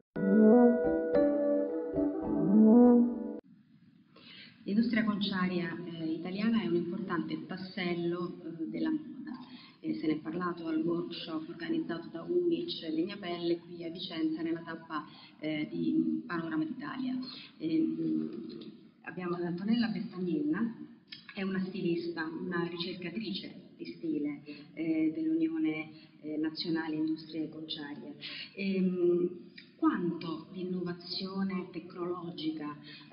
L'industria conciaria italiana è un importante tassello della moda. Se ne è parlato al workshop organizzato da Unic Legnapelle qui a Vicenza nella tappa di Panorama d'Italia. Abbiamo Antonella Bestagnina, è una stilista, una ricercatrice di stile dell'Unione Nazionale Industrie Conciarie. Quanto l'innovazione tecnologica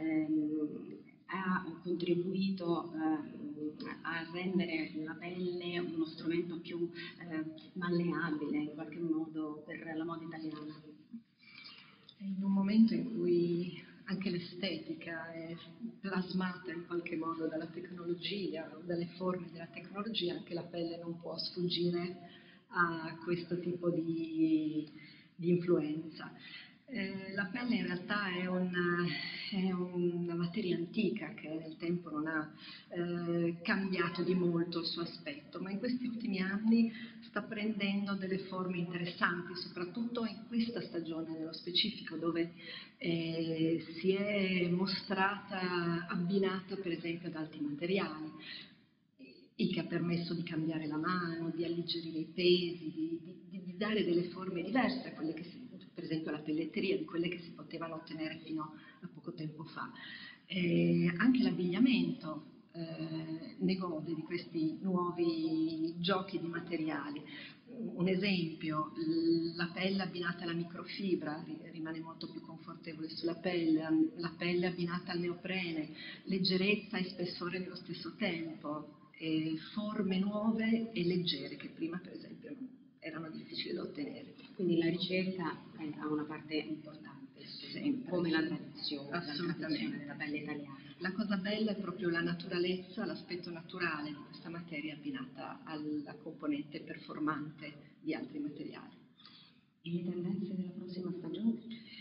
ha contribuito a rendere la pelle uno strumento più malleabile in qualche modo per la moda italiana? In un momento in cui anche l'estetica è plasmata in qualche modo dalla tecnologia, dalle forme della tecnologia, anche la pelle non può sfuggire a questo tipo di influenza. La pelle in realtà è una materia antica che nel tempo non ha cambiato di molto il suo aspetto, ma in questi ultimi anni sta prendendo delle forme interessanti, soprattutto in questa stagione nello specifico, dove si è mostrata abbinata per esempio ad altri materiali, il che ha permesso di cambiare la mano, di alleggerire i pesi, di dare delle forme diverse a quelle che per esempio la pelletteria, di quelle che si potevano ottenere fino a poco tempo fa. Anche l'abbigliamento ne gode di questi nuovi giochi di materiali. Un esempio, la pelle abbinata alla microfibra rimane molto più confortevole sulla pelle, la pelle abbinata al neoprene, leggerezza e spessore nello stesso tempo, forme nuove e leggere che prima per esempio erano difficili da ottenere. Quindi la ricerca ha una parte importante, sempre, come la tradizione, assolutamente, della pelle italiana. La cosa bella è proprio la naturalezza, l'aspetto naturale di questa materia abbinata alla componente performante di altri materiali. E le tendenze della prossima stagione?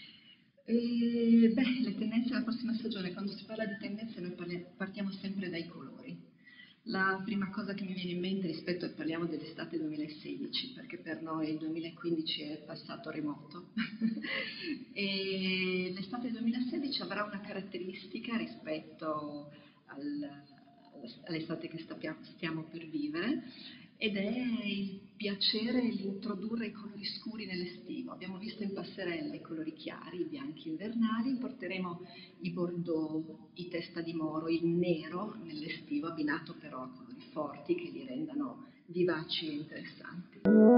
Le tendenze della prossima stagione, quando si parla di tendenze noi partiamo sempre dai colori. La prima cosa che mi viene in mente rispetto parliamo dell'estate 2016, perché per noi il 2015 è passato remoto, e l'estate 2016 avrà una caratteristica rispetto all'estate che stiamo per vivere, ed è il piacere di introdurre i colori scuri nell'estivo. Abbiamo visto in passerella i colori chiari, i bianchi invernali, porteremo i bordeaux, i testa di moro, il nero nell'estivo, abbinato però a colori forti che li rendano vivaci e interessanti.